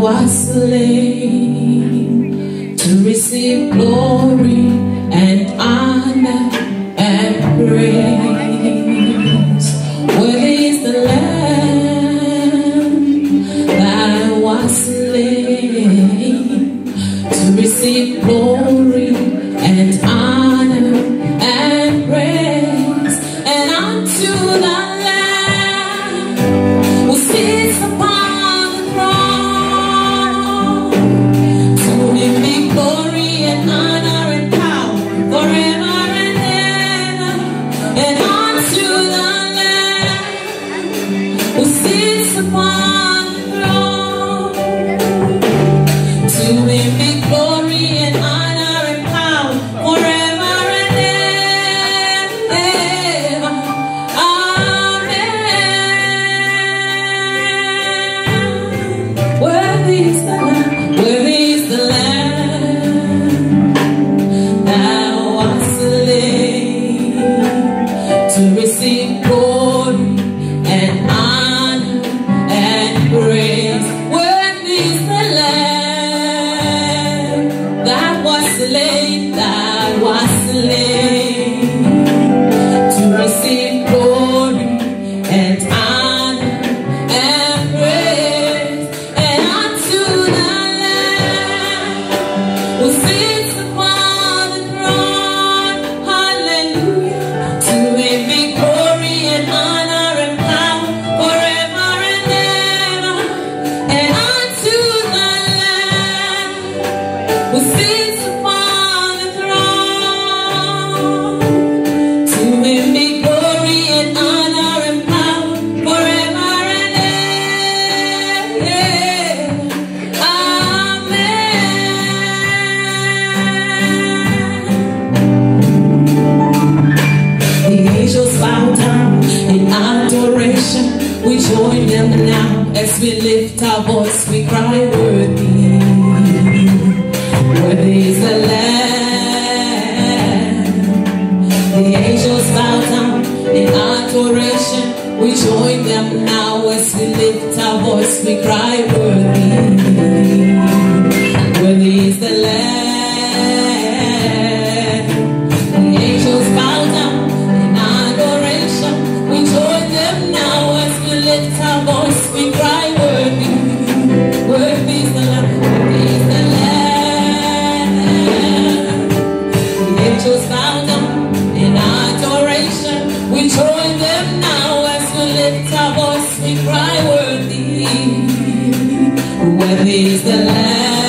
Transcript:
was slain to receive glory and honor and praise. Worthy is the Lamb that was slain to receive glory and honor and praise. And unto the Lamb who sits upon the throne, to him be glory and honor and power forever and ever. And unto the Lamb who sits upon the throne, to him be glory and honor and power forever and ever. Amen. Worthy is the Lamb, worthy is the Lamb that was slain to receive glory and honor and praise. Worthy is the Lamb that was slain, to receive glory and honor and praise. And unto the Lamb who sits upon the throne, hallelujah, to him be glory and honor and power forever and ever. And unto the Lamb who sits upon the throne, to him be glory and honor and power forever and ever. Amen. The angels bow down in adoration. We join them now as we lift our voice. We cry, worthy, worthy is the Lamb. The angels bow down in adoration. We join them now as we lift our voice. We cry, worthy, worthy is the Lamb. The angels bow down in adoration. We join them now as we lift our voice. We cry, worthy, worthy is the Lamb, worthy is the Lamb. The angels bow down in adoration. We join them now as we lift our voice. We cry, worthy, worthy is the Lamb.